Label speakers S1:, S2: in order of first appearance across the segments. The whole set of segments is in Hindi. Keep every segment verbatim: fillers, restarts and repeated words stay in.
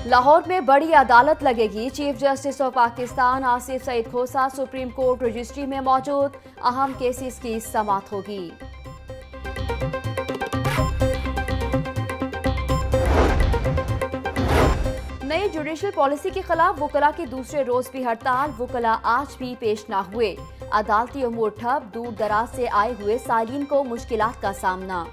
S1: लाहौर में बड़ी अदालत लगेगी। Chief justice of Pakistan Asif Saeed Khosa supreme court registry में मौजूद। अहम केसेस की समाअत होगी। नई जुडिशल पॉलिसी के खिलाफ वुकला की दूसरे रोज भी हड़ताल। वुकला आज भी पेश न हुए। अदालती अमूर ठप। दूर दराज से आए हुए सालीन को मुश्किलात का सामना।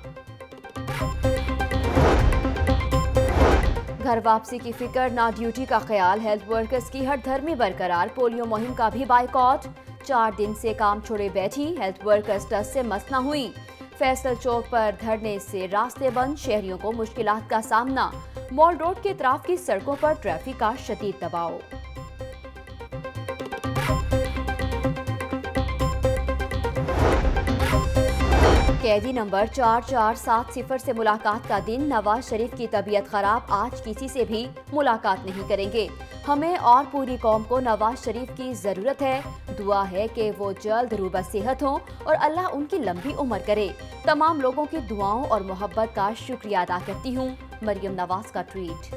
S1: घर वापसी की फिक्र ना ड्यूटी का ख्याल। हेल्थ वर्कर्स की हड़धर्मी बरकरार। पोलियो मुहिम का भी बाइकॉट। चार दिन से काम छोड़े बैठी हेल्थ वर्कर्स टस से मस न हुई। फैसल चौक पर धरने से रास्ते बंद। शहरियों को मुश्किलात का सामना। मॉल रोड के इतराफ की सड़कों पर ट्रैफिक का शदीद दबाव। कैदी नंबर चार चार सात सिफर से मुलाकात का दिन। नवाज शरीफ की तबीयत खराब। आज किसी से भी मुलाकात नहीं करेंगे। हमें और पूरी कौम को नवाज शरीफ की जरूरत है। दुआ है कि वो जल्द रूबा सेहत हों और अल्लाह उनकी लंबी उम्र करे। तमाम लोगों की दुआओं और मोहब्बत का शुक्रिया अदा करती हूँ। मरियम नवाज का ट्वीट।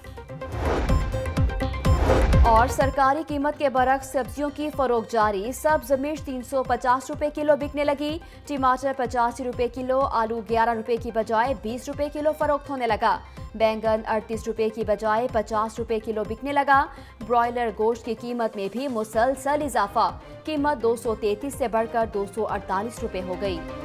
S1: और सरकारी कीमत के बरक्स सब्जियों की फरोख्त जारी। सब्ज मिर्च तीन सौ पचास रुपए किलो बिकने लगी। टमाटर पचासी रुपए किलो। आलू ग्यारह रुपए की बजाय बीस रुपए किलो फरोख्त होने लगा। बैंगन अड़तीस रुपए की बजाय पचास रुपए किलो बिकने लगा। ब्रॉयलर गोश्त की कीमत में भी मुसलसल इजाफा। कीमत दो सौ तैंतीस से बढ़कर दो सौ अड़तालीस रुपए हो गई।